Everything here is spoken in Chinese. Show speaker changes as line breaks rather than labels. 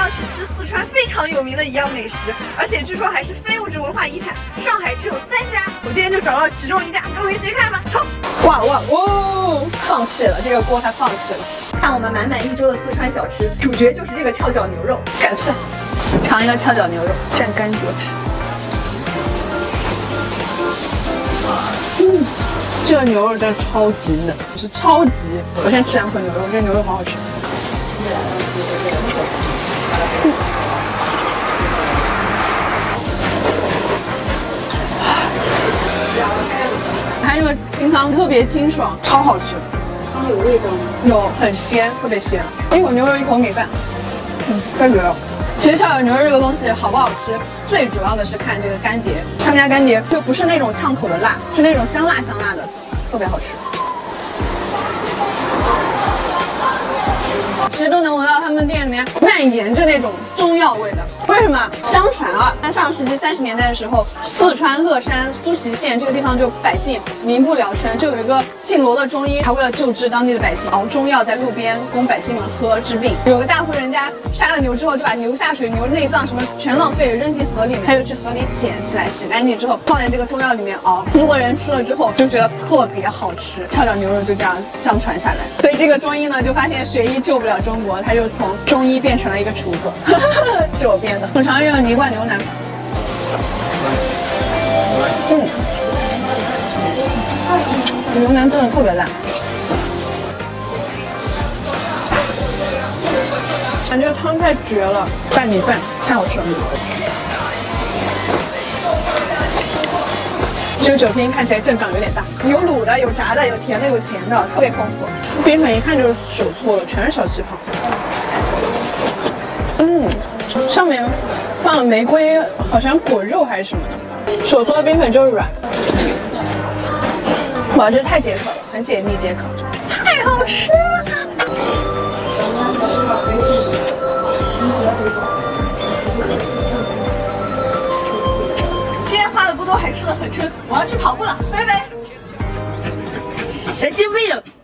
要去吃四川非常有名的一样美食，而且据说还是非物质文化遗产，上海只有3家。我今天就找到其中一家，跟我一起看吧。冲！哇哦，放弃了，这个锅他放弃了。看我们满满一桌的四川小吃，主角就是这个翘脚牛肉，干饭。尝一个翘脚牛肉，蘸干锅吃。这个牛肉真的超级嫩，是超级。我先吃2口牛肉，我觉得牛肉好好吃。它这个清汤特别清爽，超好吃。汤有味道吗？有，很鲜，特别鲜。一口牛肉，一口米饭，太绝了。其实翘脚牛肉这个东西好不好吃，最主要的是看这个干碟。他们家干碟就不是那种呛口的辣，是那种香辣香辣的，特别好吃。其实都能闻到他们店里面蔓延着那种中药味的。为什么？相传啊，在上世纪30年代的时候，四川乐山苏习县这个地方就百姓民不聊生，就有一个姓罗的中医，他为了救治当地的百姓，熬中药在路边供百姓们喝治病。有个大户人家杀了牛之后，就把牛下水、牛内脏什么全浪费扔进河里面，他就去河里捡起来，洗干净之后放在这个中药里面熬。中国人吃了之后就觉得特别好吃，翘脚牛肉就这样相传下来。所以这个中医呢就发现学医救不了中国，他就从中医变成了一个厨子，是我编的。我尝这个泥罐牛腩，牛腩真的特别烂，感觉汤太绝了，拌米饭太好吃了。这个酒瓶看起来阵仗有点大，有卤的，有炸的，有甜的，有咸的，特别丰富。边粉一看就是手搓的，全是小气泡。上面放了玫瑰，好像果肉还是什么的。手搓的冰粉就是软。哇，这太解渴了，很解腻解渴，太好吃了！今天花的不多，还吃得很撑，我要去跑步了，拜拜！神经病！